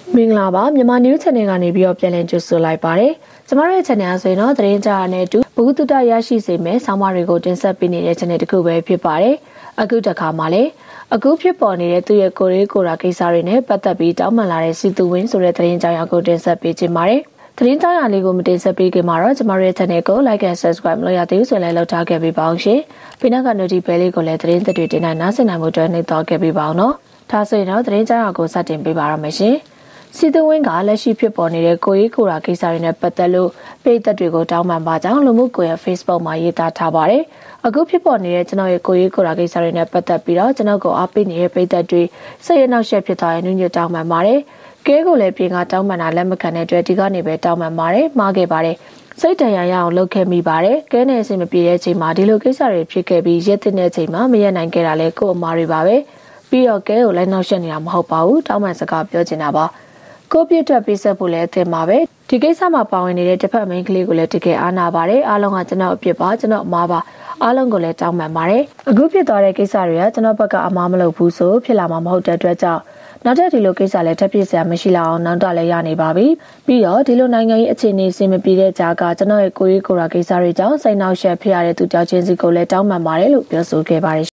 မင်္ဂလာပါမြန်မာ News Channel ကနေပြီးတော့ပြန်လည်ကြိုဆိုလိုက်ပါတယ်။ကျမတို့ရဲ့ channel ဆိုရင်တော့သတင်းကြားရတဲ့အတူဘုဂတုတရရှိစေမယ့်ဆောင်းပါးတွေကိုတင်ဆက်ပေးနေတဲ့ channel တစ်ခုပဲဖြစ်ပါတယ်။အခုတစ်ခါမှလည်းအခုဖြစ်ပေါ်နေတဲ့သူရဲ့ကိုရေးကိုရာကိစ္စတွေနဲ့ပတ်သက်ပြီးတောင်းပန်လာတဲ့စီသူဝင်းဆိုတဲ့သတင်းကြောင်းအကိုတင်ဆက်ပေးခြင်းပါတယ်။သတင်းကြောင်းအလေးကိုမတင်ဆက်ပေးခင်မှာတော့ကျမတို့ရဲ့ channel ကို like and subscribe လုပ်ရသေးဘူးဆိုရင်လည်းလုပ်ထားခဲ့ပေးပါအောင်ရှင်။ပြီးနောက်က notification လေးကိုလည်းသတင်းသစ်တွေတင်နိုင်နားဆင်နိုင်မှုအတွက်နှိပ်သွားခဲ့ပေးပါအောင်နော်။ဒါဆိုရင်တော့သတင်းကြောင်းအကိုစတင်ပေးပါရမယ်ရှင်။စီသူဝင်းကလက်ရှိဖြစ်ပေါ်နေတဲ့ကိုရေးကိုရာကိစ္စတွေနဲ့ပတ်သက်လို့ပြည်သက်တွေကိုတောင်းပန်ပါကြောင်းလူမှုကွန်ရက် Facebook မှာရေးသားထားပါတယ်။အခုဖြစ်ပေါ်နေတဲ့ကျွန်တော်ရဲ့ကိုရေးကိုရာကိစ္စတွေနဲ့ပတ်သက်ပြီးတော့ကျွန်တော်ကိုအားပေးနေတဲ့ပြည်သက်တွေစိတ်ရနောက်ရှက်ဖြစ်သွားရင်ညွှန်တောင်းပန်ပါတယ်။ကဲကိုလည်းပြင်ကတောင်းပန်တာလက်မခံတဲ့အတွက်ဒီကနေပဲတောင်းပန်ပါတယ်။မှားခဲ့ပါတယ်။စိတ်တရားရအောင်လုပ်ခဲ့မိပါတယ်။ကဲနဲ့အဆင်မပြေတဲ့အချိန်မှာဒီလိုကိစ္စတွေဖြစ်ခဲ့ပြီးရက်တဲ့အချိန်မှာမရက်နိုင်ခဲ့တာလဲကို့အမားတွေပါပဲ။ပြီးတော့ကဲကိုလည်းနောက်ရှက်နေတာမဟုတ်ပါဘူး။တောင်းပန်စကားပြောချင်တာပါ။ကိုပြည့်အတွက်ပေးဆက်ဖို့လည်းအထင်ပါပဲဒီကိစ္စမှာပါဝင်နေတဲ့တစ်ဖက်မိန်းကလေးကိုလည်းတကယ်အားနာပါတယ်အားလုံးကကျွန်တော်အပြစ်ပါကျွန်တော်အမားပါအားလုံးကိုလည်းတောင်းပန်ပါတယ်အခုဖြစ်သွားတဲ့ကိစ္စတွေကကျွန်တော်ဘက်ကအမားမလုပ်ဘူးဆိုဖြစ်လာမှာမဟုတ်တဲ့အတွက်ကြောင့်နောက်ထပ်ဒီလိုကိစ္စလည်းထပ်ပြစ်စရာမရှိလောက်အောင်နောက်တော့လည်းရနေပါပြီပြီးတော့ဒီလိုနိုင်ငံရေးအခြေအနေအဆင်မပြေတဲ့ကြားကကျွန်တော်ရဲ့ကိုရေးကိုရာကိစ္စတွေကြောင့်စိတ်နှောက်ယှက်ဖြစ်ရတဲ့သူကြောင့်ချင်းစီကိုလည်းတောင်းပန်ပါတယ်လို့ပြောဆိုခဲ့ပါတယ်